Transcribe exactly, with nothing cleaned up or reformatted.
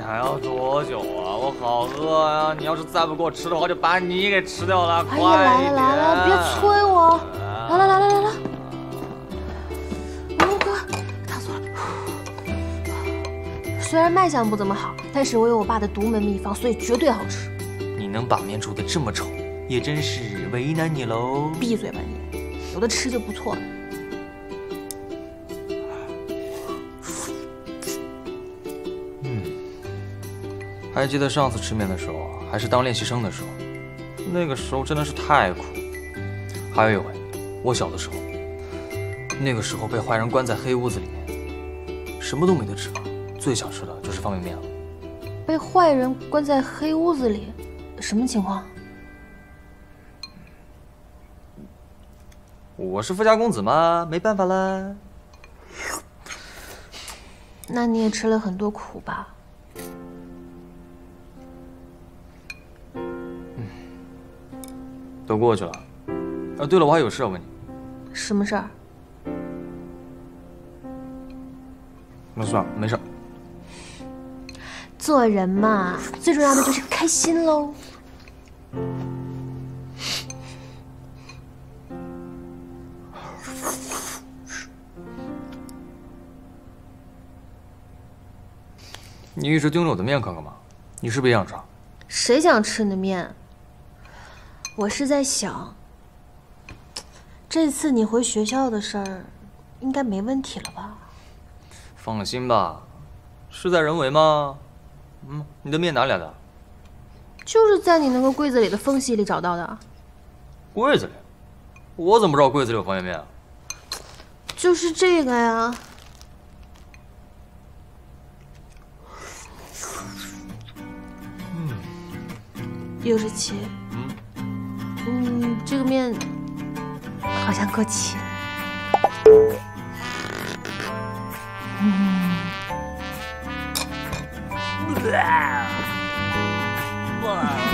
还要多久啊？我好饿呀！你要是再不给我吃的话，就把你给吃掉了。快哎呀， 一点！ 来了来了，别催我！来来来来来来，快快，烫死了。虽然卖相不怎么好，但是我有我爸的独门秘方，所以绝对好吃。 你能把面煮得这么丑，也真是为难你喽。 闭嘴吧你！有的吃就不错了。 嗯，还记得上次吃面的时候啊，还是当练习生的时候，那个时候真的是太苦。还有一回，我小的时候，那个时候被坏人关在黑屋子里面，什么都没得吃了，最想吃的就是方便面了。 被坏人关在黑屋子里，什么情况？ 我是富家公子嘛，没办法啦。 那你也吃了很多苦吧？ 嗯，都过去了。啊，对了，我还有事要问你。 什么事儿？ 那算了，没事。 做人嘛，最重要的就是开心喽。 你一直盯着我的面看干嘛？你是不是也想吃？ 谁想吃你的面？我是在想，这次你回学校的事儿，应该没问题了吧？ 放心吧，事在人为嘛。嗯，你的面哪里来的？ 就是在你那个柜子里的缝隙里找到的。 柜子里？我怎么不知道柜子里有方便面啊？ 就是这个呀。六十七。嗯。嗯，这个面好像够齐。嗯。哇。